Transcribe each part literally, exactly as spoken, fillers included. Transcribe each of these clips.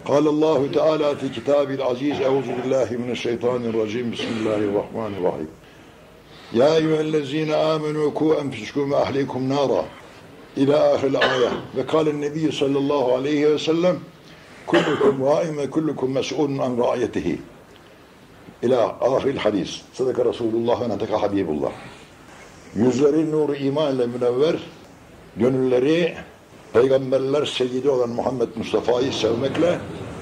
قال الله تعالى في كتابه العزيز أعوذ بالله من الشيطان الرجيم بسم الله الرحمن الرحيم يا أيها الذين آمنوا قوا أنفسكم وأهليكم نارا إلى آخر الآية وقال النبي صلى الله عليه وسلم كلكم راع وكلكم مسؤول عن رعيته إلى آخر الحديث صدق رسول الله ونطق حبيب الله. Yüzleri nur iman ile münevver, gönülleri peygamberler seyyidi olan Muhammed Mustafa'yı sevmekle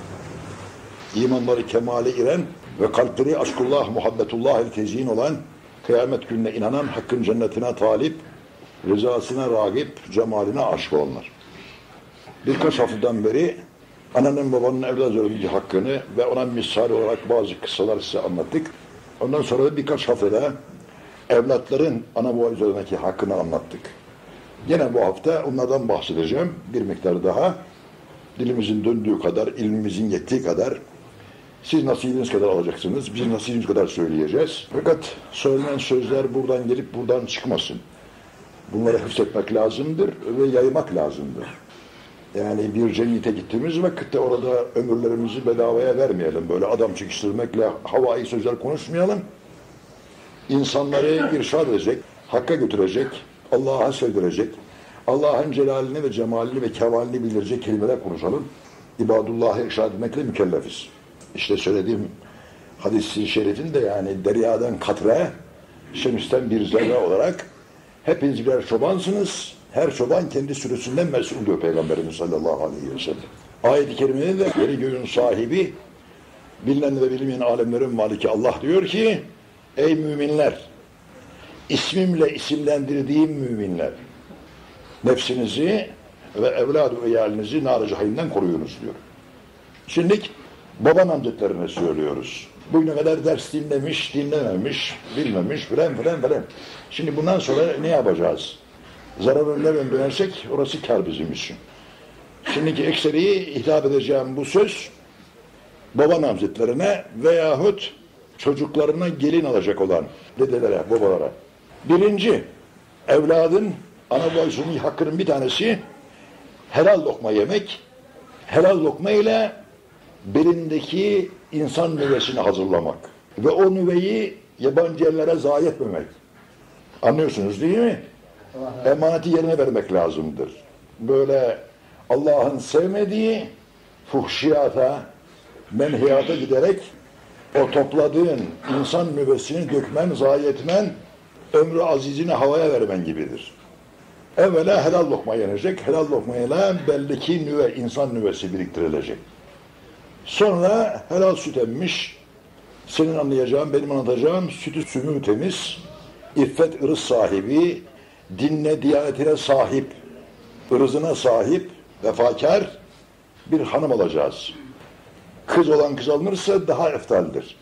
imanları kemale iren ve kalpleri aşkullah, muhabbetullah el tezyin olan, kıyamet gününe inanan, hakkın cennetine talip, rızasına ragip, cemaline aşık olanlar. Birkaç haftadan beri ananın babanın evlat üzerindeki hakkını ve ona misal olarak bazı kıssalar size anlattık. Ondan sonra da birkaç haftada evlatların ana baba üzerindeki hakkını anlattık. Yine bu hafta onlardan bahsedeceğim. Bir miktar daha. Dilimizin döndüğü kadar, ilmimizin yettiği kadar, siz nasibiniz kadar alacaksınız, biz nasibimiz kadar söyleyeceğiz. Fakat söylenen sözler buradan gelip buradan çıkmasın. Bunları hıfzetmek lazımdır ve yaymak lazımdır. Yani bir cennete gittiğimiz vakitte orada ömürlerimizi bedavaya vermeyelim. Böyle adam çekiştirmekle havai sözler konuşmayalım. İnsanları irşad edecek, hakka götürecek, Allah'a sevdirecek, Allah'ın celalini ve cemalini ve kemalini bildirecek kelimeler konuşalım. İbadullah'ı irşad etmekle mükellefiz. İşte söylediğim hadis-i şerifin de yani deryadan katre, şemisten bir zerre olarak hepiniz birer çobansınız. Her çoban kendi sürüsünden mesul diyor Peygamberimiz sallallahu aleyhi ve sellem. Ayet-i kerimede de yeri göğün sahibi, bilinen ve bilinmeyen alemlerin maliki Allah diyor ki, ey müminler, ismimle isimlendirdiğim müminler, nefsinizi ve evlad-ı eyalinizi nar-ı cehimden koruyunuz diyor. Şimdi baba namzetlerine söylüyoruz. Bugüne kadar ders dinlemiş, dinlememiş, bilmemiş filan filan filan. Şimdi bundan sonra ne yapacağız? Zararı nereden dönersek orası kar bizim için. Şimdiki ekseriyi hitap edeceğim bu söz baba namzetlerine veyahut çocuklarına gelin alacak olan dedelere, babalara. Birinci, evladın ana babasının hakkının bir tanesi helal lokma yemek, helal lokma ile belindeki insan nüvesini hazırlamak ve o nüveyi yabancı yerlere zayi etmemek. Anlıyorsunuz değil mi? Emaneti yerine vermek lazımdır. Böyle Allah'ın sevmediği fuhşiyata, menhiyata giderek o topladığın insan nüvesini dökmen, zayi etmen, ömrü azizini havaya vermen gibidir. Evvela helal lokma yenecek, helal lokmayla belli nüve, insan nüvesi biriktirilecek. Sonra helal süt emmiş, senin anlayacağın, benim anlatacağım, sütü sümü temiz, iffet ırız sahibi, dinle, diyanetine sahip, ırzına sahip, vefakar bir hanım alacağız. Kız olan kız alınırsa daha eftaldir.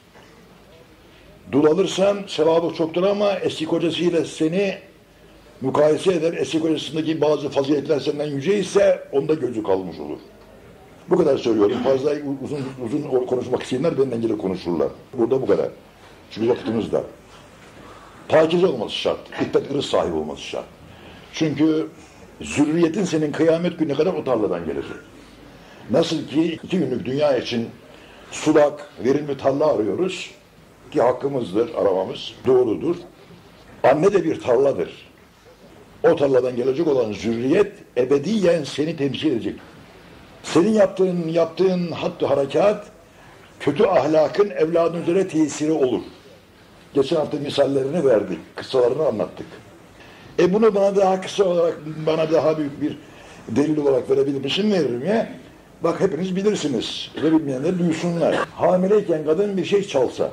Dul alırsan sevabı çoktur ama eski kocasıyla seni mukayese eder. Eski kocasındaki bazı faziletler senden yüce ise onda gözü kalmış olur. Bu kadar söylüyorum. Fazla uzun uzun konuşmak isteyenler benden gelip konuşurlar. Burada bu kadar. Çünkü vaktimiz dar. Pakize olması şart. İffet ırız sahibi olması şart. Çünkü zürriyetin senin kıyamet gününe kadar o tarladan gelecek. Nasıl ki iki günlük dünya için sulak, verimli tarla arıyoruz ki hakkımızdır, aramamız doğrudur. Anne de bir tarladır. O tarladan gelecek olan zürriyet ebediyen seni temsil edecek. Senin yaptığın yaptığın hatta harekat kötü ahlakın evladın üzerine tesiri olur. Geçen hafta misallerini verdik, kıssalarını anlattık. E bunu bana daha kısa olarak, bana daha büyük bir delil olarak verebilir misin? Veririm ya. Bak hepiniz bilirsiniz ve bilmeyenler duysunlar. Hamileyken kadın bir şey çalsa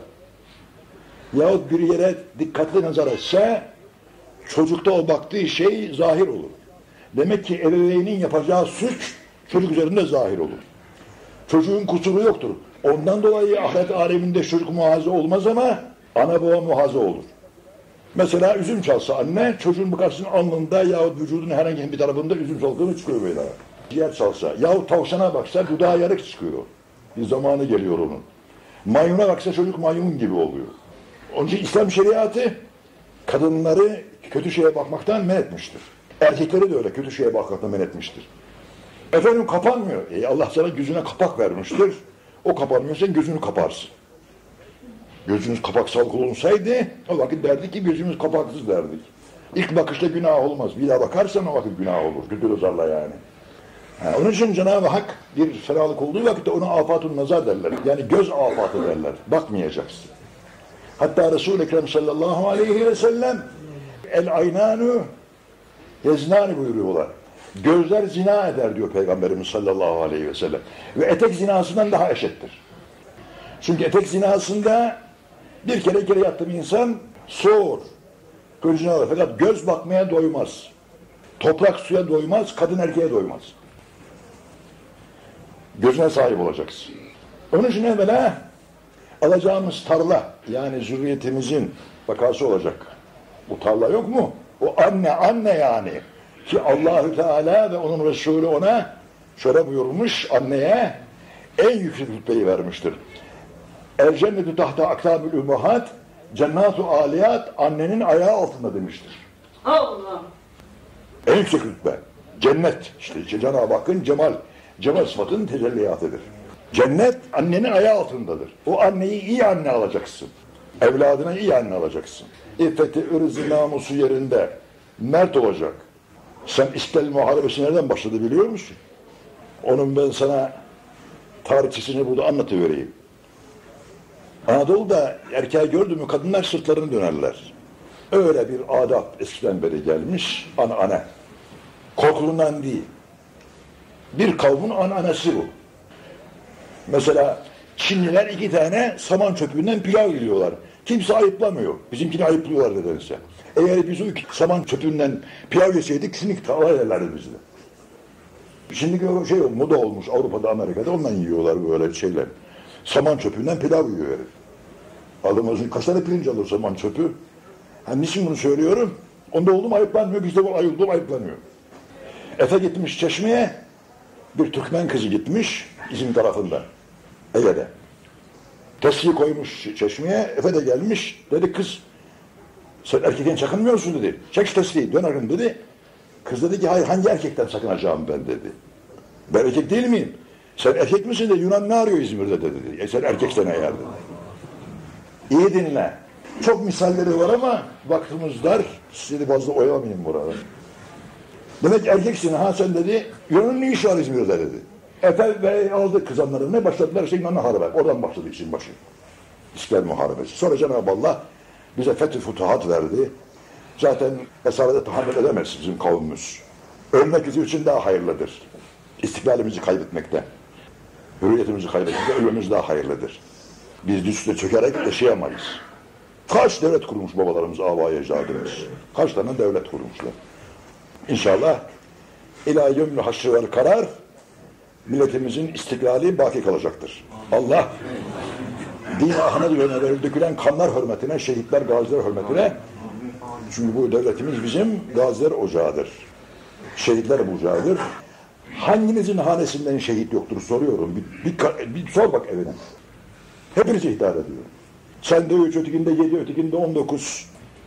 yahut bir yere dikkatli nazar etse çocukta o baktığı şey zahir olur. Demek ki ebeveynin yapacağı suç çocuk üzerinde zahir olur. Çocuğun kusuru yoktur. Ondan dolayı ahiret aleminde çocuk muhafaza olmaz ama ana baba muhafaza olur. Mesela üzüm çalsa anne, çocuğun bakarsın alnında yahut vücudun herhangi bir tarafında üzüm salkımı çıkıyor böyle. Ciğer çalsa yahut tavşana baksa dudağı yarık çıkıyor. Bir zamanı geliyor onun. Maymuna baksa çocuk maymun gibi oluyor. Onun için İslam şeriatı kadınları kötü şeye bakmaktan men etmiştir. Erkekleri de öyle kötü şeye bakmaktan men etmiştir. Efendim kapanmıyor. E Allah sana gözüne kapak vermiştir. O kapanmıyor, sen gözünü kaparsın. Gözünüz kapaksal olunsaydı o vakit derdik ki gözümüz kapaksız derdik. İlk bakışta günah olmaz. Bir daha bakarsan o vakit günah olur. Güdür ozarla yani. Ha, onun için Cenab-ı Hak bir fenalık olduğu vakitte ona afatun nazar derler. Yani göz afatı derler. Bakmayacaksın. Hatta Resul-i Ekrem sallallahu aleyhi ve sellem el aynanu yeznani buyuruyorlar. Gözler zina eder diyor Peygamberimiz sallallahu aleyhi ve sellem. Ve etek zinasından daha eşittir. Çünkü etek zinasında bir kere kere yattı bir insan soğur. Gözüne alır. Fakat göz bakmaya doymaz. Toprak suya doymaz, kadın erkeğe doymaz. Gözüne sahip olacaksın. Onun için evvela alacağımız tarla, yani zürriyetimizin vakası olacak. Bu tarla yok mu? O anne, anne yani. Ki Allahü Teala ve onun Resulü ona şöyle buyurmuş, anneye en yüksek rütbeyi vermiştir. El cennetu tahta aktabil ummahat, cennatu aliyat annenin ayağı altında demiştir. Allah! En yüksek rütbe. Cennet. İşte Cenab-ı Hakk'ın cemal. Cemal sıfatının tecelliyatıdır. Cennet annenin ayağı altındadır. O anneyi iyi anne alacaksın. Evladına iyi anne alacaksın. İffeti, ırzı, namusu yerinde. Mert olacak. Sen İstiklal Muharebesi nereden başladı biliyor musun? Onun ben sana tarihçesini burada anlatıvereyim. Anadolu'da erkeği gördü mü kadınlar sırtlarını dönerler. Öyle bir adab eskiden beri gelmiş, ana ana. Korkulundan değil. Bir kavmin ananası bu. Mesela Çinliler iki tane saman çöpünden pilav yiyorlar. Kimse ayıplamıyor. Bizimkini ayıplıyorlar nedense. Eğer biz o iki saman çöpünden pilav yeseydik kesinlikle alay ederlerdi bizi. Şimdiki o şey moda olmuş Avrupa'da, Amerika'da ondan yiyorlar böyle şeyler. Saman çöpünden pilav yiyor herif. Alımızın kaç tane pirinç alır saman çöpü? Hani niçin bunu söylüyorum? Onda oldum ayıplanmıyor, bizde bu ayıldığım ayıplanıyor. Efe gitmiş Çeşme'ye, bir Türkmen kızı gitmiş İzmir tarafında, Ege'de. Testiyi koymuş Çeşme'ye, Efe de gelmiş, dedi kız, sen erkekten çakınmıyorsun dedi. Çek şu testiyi, dön arın dedi. Kız dedi ki hayır, hangi erkekten sakınacağım ben dedi. Ben erkek değil miyim? Sen erkek misin de Yunan ne arıyor İzmir'de dedi. E sen erkeksen eğer dedi. İyi dinle. Çok misalleri var ama vaktimiz dar. Sizi fazla oyalamayayım burada. Demek erkeksin ha sen dedi. Yunan'ın ne işi var İzmir'de dedi. Efe Bey aldı kızanları. Ne başladılar? İşte Yunan'la harbe. Oradan başladı işin başı. İstiklal Muharebesi. Sonra Cenab-ı Allah bize fethi futuhat verdi. Zaten esarete tahammül edemez bizim kavmimiz. Ölmek için daha hayırlıdır. İstiklalimizi kaybetmekte. Hürriyetimizi kaybetmekte ölmemiz daha hayırlıdır. Biz üstüne çökerek yaşayamayız. Kaç devlet kurmuş babalarımız, âbâ-i ecdadımız. Kaç tane devlet kurmuşlar. İnşallah ilâ yevmül haşr vel karar milletimizin istiklali baki kalacaktır. Allah din ahına dökülen, dökülen kanlar hürmetine, şehitler, gaziler hürmetine, çünkü bu devletimiz bizim gaziler ocağıdır. Şehitler ocağıdır. Hanginizin hanesinden şehit yoktur soruyorum. Bir, bir, bir sor bak evine. Hepinize hitap ediyorum. Sen de üç, ötekinde yedi, ötekinde on dokuz.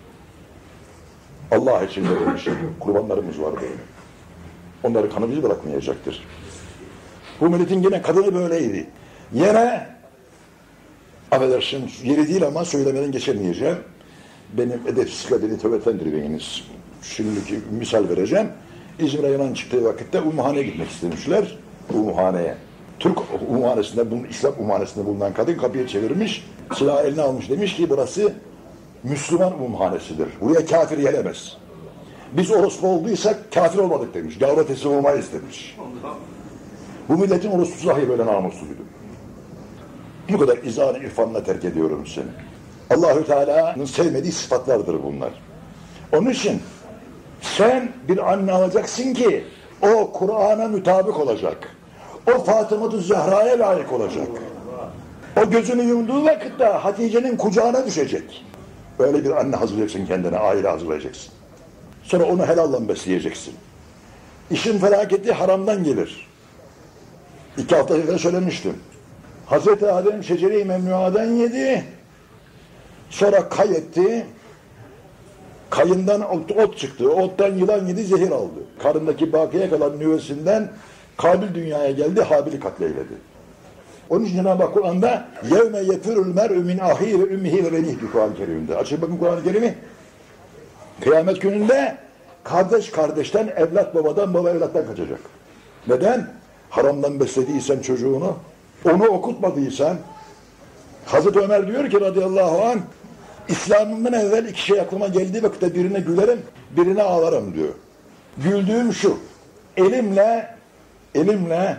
Allah için verilmiş kurbanlarımız var böyle. Onları kanı bizi bırakmayacaktır. Bu milletin yine kadını böyleydi. Yine affedersin, yeri değil ama söylemeden geçemeyeceğim. Benim edepsizlikle beni tövbetlendirmeyiniz. Şimdiki misal vereceğim. İzmir'e yanan çıktığı vakitte Umuhane'ye gitmek istemişler. Umuhane'ye. Türk Umuhane'sinde, İslam Umuhane'sinde bulunan kadın kapıyı çevirmiş, silahı eline almış, demiş ki burası Müslüman Umuhanesidir. Buraya kafir gelemez. Biz orospu olduysak kafir olmadık demiş. Gavra teslim olmayız demiş. Bu milletin orospusu dahi böyle namusluydu. Bu kadar izah-ı irfanla terk ediyorum seni. Allahü Teala'nın sevmediği sıfatlardır bunlar. Onun için sen bir anne alacaksın ki o Kur'an'a mütabık olacak. O Fatıma-tü Zehra'ya layık olacak. O gözünü yumduğu vakitte Hatice'nin kucağına düşecek. Böyle bir anne hazırlayacaksın kendine, aile hazırlayacaksın. Sonra onu helalla besleyeceksin. İşin felaketi haramdan gelir. İki hafta önce söylemiştim. Hazreti Adem şecere-i memnuadan yedi, sonra kay etti, kayından ot, ot çıktı, ottan yılan yedi, zehir aldı. Karındaki bakiye kalan nüvesinden Kabil dünyaya geldi, Habil'i katleyledi. Onun için Cenab-ı Hak Kur'an'da yevme yefirul mer'ü min ahi ve ümmihi ve velih diyor Kur'an-ı Kerim'de. Açın bakın Kur'an-ı Kerim'i. Kıyamet gününde kardeş kardeşten, evlat babadan, baba evlattan kaçacak. Neden? Haramdan beslediysen çocuğunu, onu okutmadıysan, Hazreti Ömer diyor ki radıyallahu anh, İslam'ımdan evvel iki şey aklıma geldiği vakitte birine gülerim, birine ağlarım diyor. Güldüğüm şu, elimle, elimle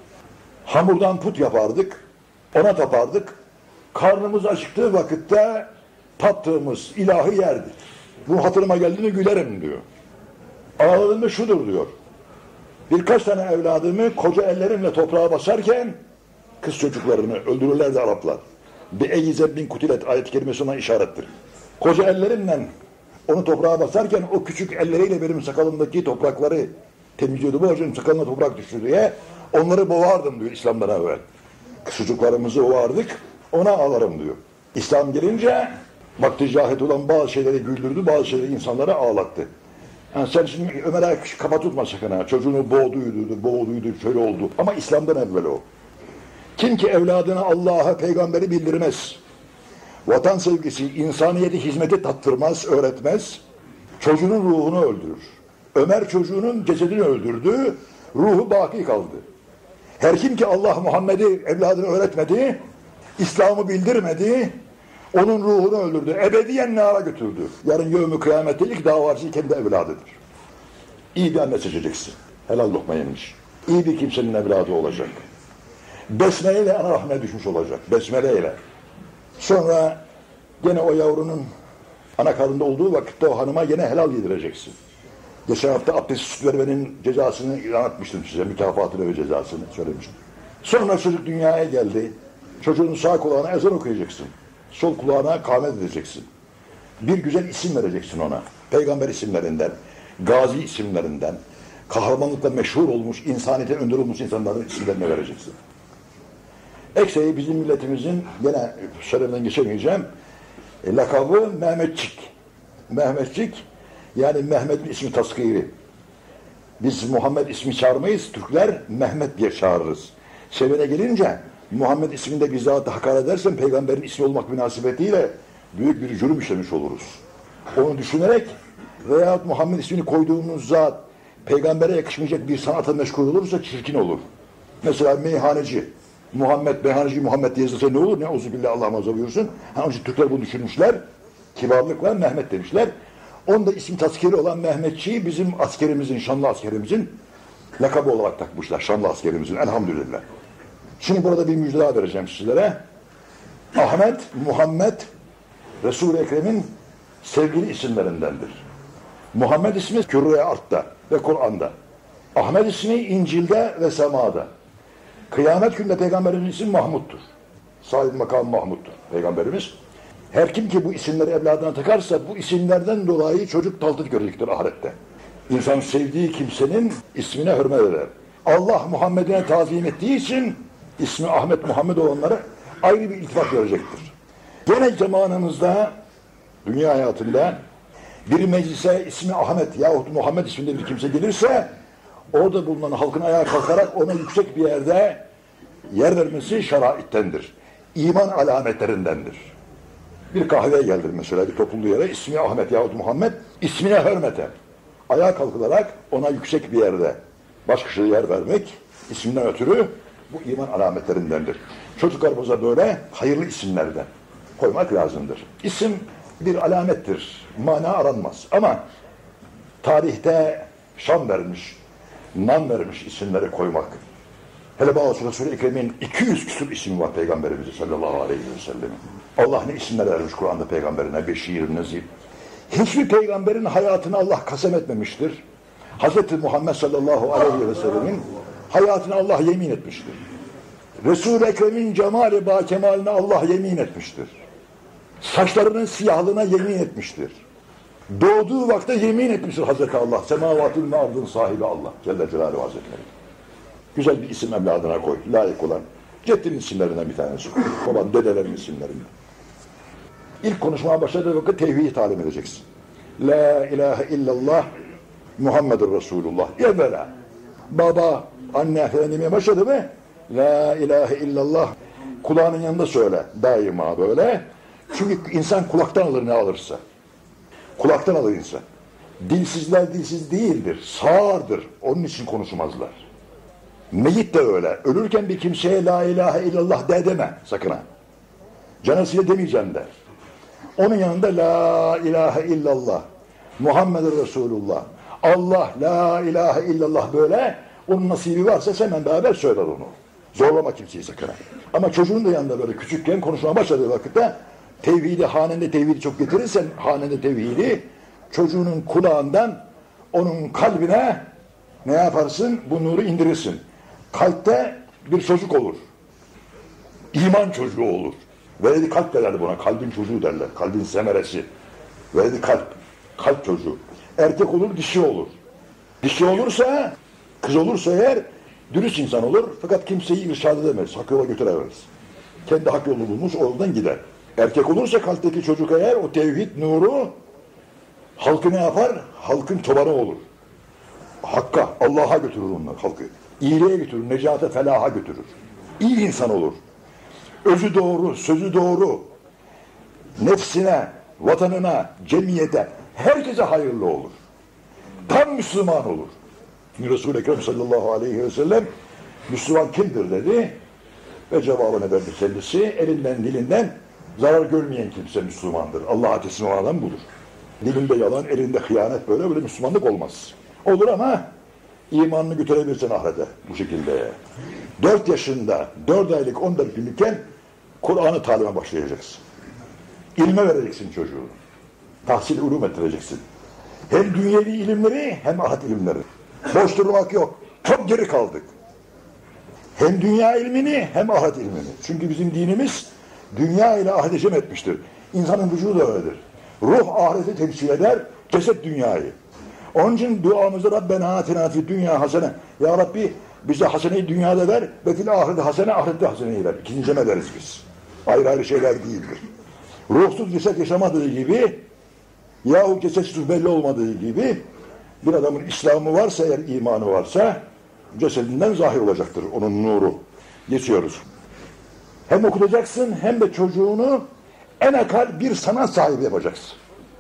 hamurdan put yapardık, ona tapardık, karnımız acıktığı vakitte tattığımız ilahı yerdik. Bu hatırıma geldiğinde gülerim diyor. Ağladığımda şudur diyor. Birkaç tane evladımı koca ellerimle toprağa basarken kız çocuklarını öldürürlerdi Araplar. Bi-eyyi zebbin kutilet ayet-i kerimesi ona işarettir. Koca ellerimle onu toprağa basarken o küçük elleriyle benim sakalımdaki toprakları temizliyordu. Bu hocam sakalına toprak düştü diye onları boğardım diyor İslam'dan evvel. Kız çocuklarımızı boğardık, ona ağlarım diyor. İslam gelince vakti cahit olan bazı şeyleri güldürdü, bazı şeyleri insanlara ağlattı. Yani sen şimdi Ömer'e kafa tutma sakın ha. Çocuğunu boğduydu, boğduydu, şöyle oldu. Ama İslam'dan evvel o. Kim ki evladına Allah'a, peygamberi bildirmez, vatan sevgisi, insaniyeti, hizmeti tattırmaz, öğretmez, çocuğunun ruhunu öldürür. Ömer çocuğunun cesedini öldürdü, ruhu baki kaldı. Her kim ki Allah Muhammed'i evladına öğretmedi, İslam'ı bildirmedi, onun ruhunu öldürdü, ebediyen nara götürdü. Yarın yevmi kıyamette ilk davacı kendi evladıdır. İyi bir anne seçeceksin. Helal lokma yemiş. İyi bir kimsenin evladı olacak. Besmele ile ana rahmine düşmüş olacak. Besmele ile. Sonra gene o yavrunun ana karnında olduğu vakitte o hanıma gene helal yedireceksin. Geçen hafta abdest süt vermenin cezasını anlatmıştım size. Mükafatını ve cezasını söylemiştim. Sonra çocuk dünyaya geldi. Çocuğun sağ kulağına ezan okuyacaksın. Sol kulağına kâhmet edeceksin. Bir güzel isim vereceksin ona. Peygamber isimlerinden, gazi isimlerinden, kahramanlıkla meşhur olmuş, insaniyete önder olmuş insanların isimlerini vereceksin. Ekseyi bizim milletimizin, gene söylemeden geçemeyeceğim, e, lakabı Mehmetçik. Mehmetçik, yani Mehmet'in ismi taskiri. Biz Muhammed ismi çağırmayız, Türkler Mehmet diye çağırırız. Sevene gelince, Muhammed isminde bizzat hakaret edersen, peygamberin ismi olmak münasebetiyle büyük bir cürüm işlemiş oluruz. Onu düşünerek veyahut Muhammed ismini koyduğumuz zat, peygambere yakışmayacak bir sanata meşgul olursa çirkin olur. Mesela meyhaneci. Muhammed, meyhaneci Muhammed diye yazılsa ne olur? Ne Euzubillah Allah muhafaza buyursun. Ha, onun için Türkler bunu düşünmüşler. Kibarlıkla Mehmet demişler. Onda isim taskiri olan Mehmetçiyi bizim askerimizin, şanlı askerimizin lakabı olarak takmışlar. Şanlı askerimizin. Elhamdülillah. Şimdi burada bir müjde daha vereceğim sizlere. Ahmet, Muhammed, Resul-i Ekrem'in sevgili isimlerindendir. Muhammed ismi Kürre-i Art'ta ve Kur'an'da. Ahmet ismi İncil'de ve Sema'da. Kıyamet günde Peygamberimizin ismi Mahmud'dur. Sahib makam Mahmud'dur Peygamberimiz. Her kim ki bu isimleri evladına takarsa bu isimlerden dolayı çocuk taltif görecektir ahirette. İnsan sevdiği kimsenin ismine hürmet eder. Allah Muhammed'ine tazim ettiği için ismi Ahmet Muhammed olanlara ayrı bir iltifat görecektir. Gene zamanımızda, dünya hayatında bir meclise ismi Ahmet yahut Muhammed isminde bir kimse gelirse orada bulunan halkın ayağa kalkarak ona yüksek bir yerde yer vermesi şeraittendir. İman alametlerindendir. Bir kahveye geldir mesela bir topluluğu yere ismi Ahmet yahut Muhammed ismine hürmete ayağa kalkılarak ona yüksek bir yerde baş köşede yer vermek isminden ötürü bu iman alametlerindendir. Çocuklarımıza böyle hayırlı isimlerden koymak lazımdır. İsim bir alamettir. Mana aranmaz. Ama tarihte şan vermiş, nam vermiş isimleri koymak. Hele bazı Resul-i Ekrem'in iki yüz küsur ismi var Peygamberimize sallallahu aleyhi ve sellem. Allah ne isimler vermiş Kur'an'da peygamberine, Beşir, Nezir. Hiçbir peygamberin hayatını Allah kasem etmemiştir. Hazreti Muhammed sallallahu aleyhi ve sellemin hayatını Allah yemin etmiştir. Resul-i Ekrem'in cemali ba kemaline Allah yemin etmiştir. Saçlarının siyahlığına yemin etmiştir. Doğduğu vakte yemin etmiştir Hazreti Allah. Semavatın ve ardın sahibi Allah Celle Celaluhu Hazretleri. Güzel bir isim evladına koy. Layık olan. Ceddin isimlerinden bir tanesi. Baban, dedelerin isimlerinden. İlk konuşmaya başladığı vakit tevhidi talim edeceksin. La ilahe illallah Muhammedur Resulullah. Evvela baba, Anne falan demeye başladı mı? La ilahe illallah kulağının yanında söyle daima böyle. Çünkü insan kulaktan alır ne alırsa. Kulaktan alır insan. Dilsizler dilsiz değildir, sağırdır. Onun için konuşmazlar. Meyit de öyle. Ölürken bir kimseye la ilahe illallah de deme sakın ha. Canısıyla demeyeceğim der. Onun yanında la ilahe illallah, Muhammed Resulullah, Allah la ilahe illallah böyle. Onun nasibi varsa hemen beraber söyler onu. Zorlama kimseyi sakın ha. Ama çocuğun da yanında böyle küçükken konuşmaya başladığı vakitte tevhidi, hanende tevhidi çok getirirsen hanende tevhidi çocuğunun kulağından onun kalbine ne yaparsın? Bu nuru indirirsin. Kalpte bir çocuk olur. İman çocuğu olur. Veledi kalp derler buna. Kalbin çocuğu derler. Kalbin semeresi. Veledi kalp. Kalp çocuğu. Erkek olur, dişi olur. Dişi olursa, kız olursa eğer dürüst insan olur. Fakat kimseyi irşad edemez. Hak yola götüremez. Kendi hak yolunu bulmuş, o yoldan gider. Erkek olursa kalpteki çocuk eğer o tevhid nuru halkı ne yapar? Halkın çobanı olur. Hakka, Allah'a götürür onlar halkı. İyiliğe götürür, necate, felaha götürür. İyi insan olur. Özü doğru, sözü doğru. Nefsine, vatanına, cemiyete, herkese hayırlı olur. Tam Müslüman olur. Resul-i Ekrem sallallahu aleyhi ve sellem Müslüman kimdir dedi ve cevabını verdi kendisi. Elinden dilinden zarar görmeyen kimse Müslümandır. Allah'a teslim olan adam budur. Dilinde yalan, elinde hıyanet, böyle böyle Müslümanlık olmaz. Olur ama imanını götürebilirsin ahirete bu şekilde. Dört yaşında, dört aylık, on dört günlükken Kur'an'ı talime başlayacaksın. İlme vereceksin çocuğu. Tahsil ulum ettireceksin. Hem dünyevi ilimleri hem ahiret ilimleri. Boş durmak yok. Çok geri kaldık. Hem dünya ilmini hem ahiret ilmini. Çünkü bizim dinimiz dünya ile ahirete cem etmiştir. İnsanın vücudu da öyledir. Ruh ahireti temsil eder, ceset dünyayı. Onun için duamızda Rabbena atina fid dünya hasene. Ya Rabbi bize haseneyi dünyada ver ve fil ahirete hasene, ahirette haseneyi ver. İkincime deriz biz. Ayrı ayrı şeyler değildir. Ruhsuz ceset yaşamadığı gibi yahut cesetsiz belli olmadığı gibi bir adamın İslam'ı varsa eğer imanı varsa cesedinden zahir olacaktır onun nuru. Geçiyoruz. Hem okutacaksın hem de çocuğunu en akal bir sanat sahibi yapacaksın.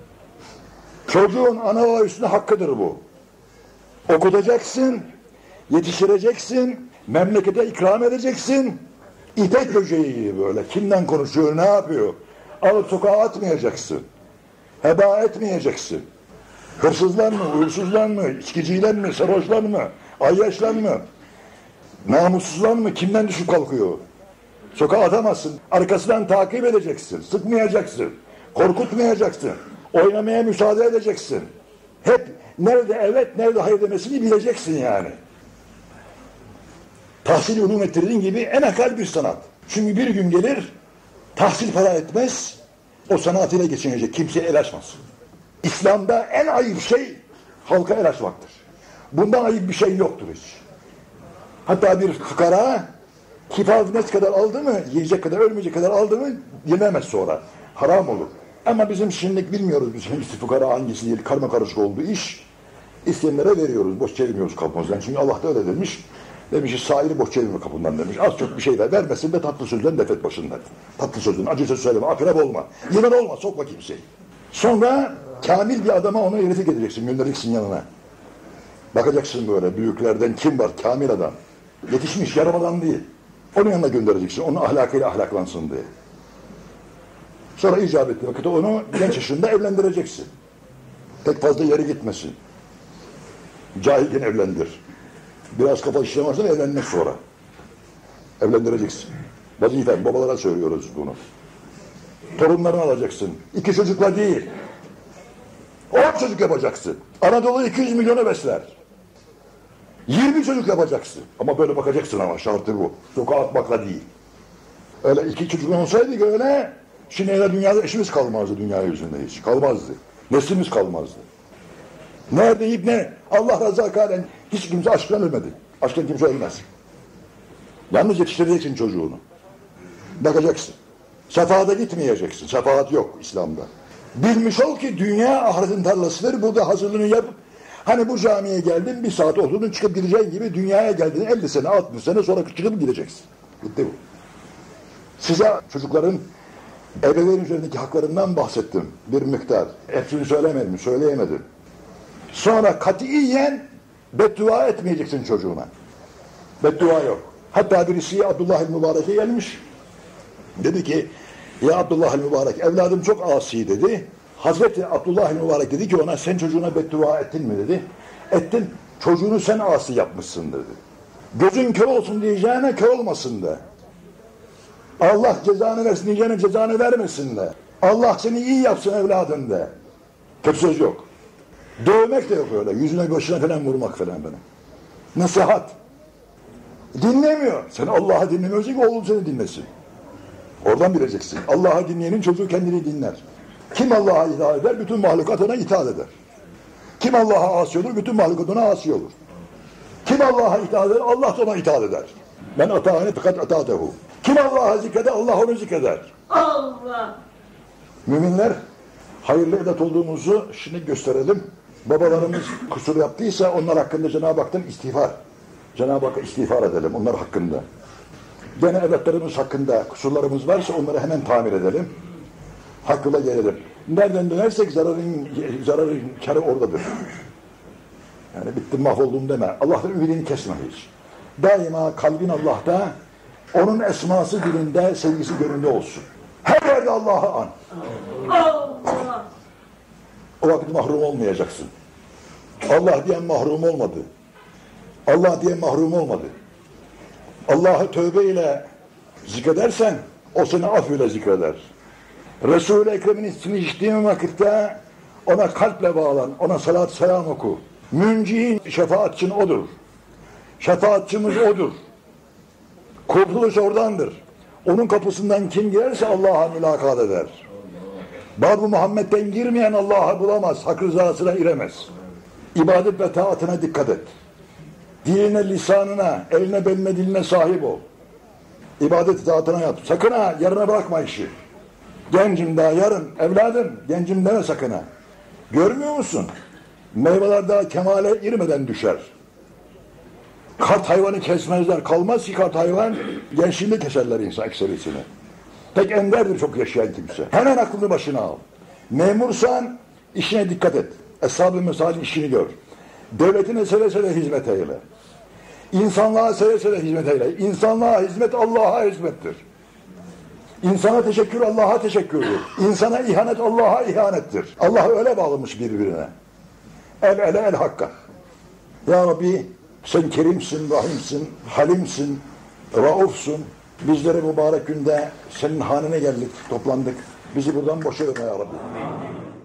Çocuğun ana baba üstünde hakkıdır bu. Okutacaksın, yetiştireceksin, memlekete ikram edeceksin. İpek böceği gibi böyle. Kimden konuşuyor, ne yapıyor? Alıp sokağa atmayacaksın. Heba etmeyeceksin. Hırsızlar mı, uğursuzlar mı, içkiciler mi, sarhoşlar mı, ayyaşlar mı, namussuzlar mı, kimden düşüp kalkıyor? Sokağa atamazsın. Arkasından takip edeceksin. Sıkmayacaksın. Korkutmayacaksın. Oynamaya müsaade edeceksin. Hep nerede evet, nerede hayır demesini bileceksin yani. Tahsil ulum ettirdiğin gibi en akal bir sanat. Çünkü bir gün gelir, tahsil para etmez, o sanatıyla geçinecek. Kimseye el açmaz. İslam'da en ayıp şey halka el açmaktır. Bundan ayıp bir şey yoktur hiç. Hatta bir fukara kifaz ne kadar aldı mı, yiyecek kadar, ölmeyecek kadar aldı mı yememez sonra. Haram olur. Ama bizim şimdilik bilmiyoruz. Biz hangisi fukara hangisi değil. Karma karışık olduğu iş. İsteyenlere veriyoruz. Boş çevirmiyoruz kapımızdan. Çünkü Allah da öyle demiş. Demiş sahili boş çevirme kapından demiş. Az çok bir şey ver. Vermesin de tatlı sözden nefret başından. Tatlı sözden, acı söz söyleme, akrep olma. Yemen olma, sokma kimseyi. Sonra kamil bir adama onu herifi getireceksin, göndereceksin yanına. Bakacaksın böyle büyüklerden kim var, kamil adam. Yetişmiş, yarım adam değil. Onun yanına göndereceksin, onun ahlakıyla ahlaklansın diye. Sonra icap ettiği vakitte onu genç yaşında evlendireceksin. Pek fazla yere gitmesin. Cahilken evlendir. Biraz kafa işlemezsen evlenmek sonra. Evlendireceksin. Vazifen, babalara söylüyoruz bunu. Torunlarını alacaksın. İki çocukla değil. On çocuk yapacaksın. Anadolu iki yüz milyonu besler. Yirmi çocuk yapacaksın. Ama böyle bakacaksın ama şartı bu. Sokağa atmakla değil. Öyle iki çocuk olsaydı öyle, şimdi öyle dünyada eşimiz kalmazdı dünya yüzünde hiç. Kalmazdı. Neslimiz kalmazdı. Nerede yiyip ne? Allah razı halen hiç kimse aşktan ölmedi. Aşktan kimse ölmez. Yalnız yetiştireceksin çocuğunu. Bakacaksın. Sefahata gitmeyeceksin. Sefahat yok İslam'da. Bilmiş ol ki dünya ahiretin tarlasıdır. Burada hazırlığını yap. Hani bu camiye geldin, bir saat oturdun, çıkıp gideceğin gibi dünyaya geldin, elli sene, altmış sene sonra çıkıp gideceksin. Bitti bu. Size çocukların ebeveyn üzerindeki haklarından bahsettim bir miktar. Hepsini söylemedim, söyleyemedim. Sonra katiyen beddua etmeyeceksin çocuğuna. Beddua yok. Hatta birisi Abdullah el-Mübarek'e gelmiş. Dedi ki, ya Abdullah el-Mübarek, evladım çok asi dedi. Hazreti Abdullah el-Mübarek dedi ki ona, sen çocuğuna beddua ettin mi dedi. Ettim, çocuğunu sen asi yapmışsın dedi. Gözün kör olsun diyeceğine kör olmasın de. Allah cezanı versin diyeceğine cezanı vermesin de. Allah seni iyi yapsın evladım de. Kötü söz yok. Dövmek de yok öyle. Yüzüne başına falan vurmak falan benim. Nasihat. Dinlemiyor. Sen Allah'ı dinlemiyorsun ki oğlum seni dinlesin. Oradan bileceksin. Allah'ı dinleyenin çocuğu kendini dinler. Kim Allah'a itaat eder? Bütün mahlukat ona itaat eder. Kim Allah'a asi olur? Bütün mahlukat ona asi olur. Kim Allah'a itaat eder? Allah da ona itaat eder. Ben atağını fakat atâtehu. Kim Allah'a zikreder? Allah onu zikreder. Allah! Müminler, hayırlı evlat olduğumuzu şimdi gösterelim. Babalarımız kusur yaptıysa onlar hakkında Cenab-ı Hak'tan istiğfar. Cenab-ı Hak'a istiğfar edelim onlar hakkında. Gene evlatlarımız hakkında kusurlarımız varsa onları hemen tamir edelim. Hakkıyla gelelim. Nereden dönersek zararın, zararın kârı oradadır. Yani bittim mahvoldum deme. Allah'tan ümidini kesme hiç. Daima kalbin Allah'ta, onun esması dilinde, sevgisi gönlünde olsun. Her yerde Allah'ı an. Allah! O vakit mahrum olmayacaksın. Allah diyen mahrum olmadı. Allah diyen mahrum olmadı. Allah'ı tövbe ile zikredersen o seni af ile zikreder. Resul-i Ekrem'in ismini içtiğin vakitte ona kalple bağlan, ona salat selam oku. Münci'in şefaatçin odur. Şefaatçimiz odur. Kurtuluş oradandır. Onun kapısından kim girerse Allah'a mülakat eder. Bab-ı Muhammed'den girmeyen Allah'ı bulamaz, hak rızasına giremez. İbadet ve taatına dikkat et. Diline, lisanına, eline, beline, diline sahip ol. İbadet taatına yap. Sakın ha, yarına bırakma işi. Gencim daha yarın, evladım, gencim deme sakın ha. Görmüyor musun? Meyveler daha kemale girmeden düşer. Kart hayvanı kesmezler. Kalmaz ki kart hayvan, gençliğinde keserler insan ekserisini. Pek enderdir çok yaşayan kimse. Hemen aklını başına al. Memursan işine dikkat et. Eshab-ı mesalin işini gör. Devletine seve seve hizmet eyle. İnsanlığa seve seve hizmet eyle. İnsanlığa hizmet Allah'a hizmettir. İnsana teşekkür Allah'a teşekkürdür. İnsana ihanet Allah'a ihanettir. Allah öyle bağlamış birbirine. El ele el hakka. Ya Rabbi sen kerimsin, rahimsin, halimsin, raufsun. Bizleri mübarek günde senin hanene geldik, toplandık. Bizi buradan boşayma ya Rabbi.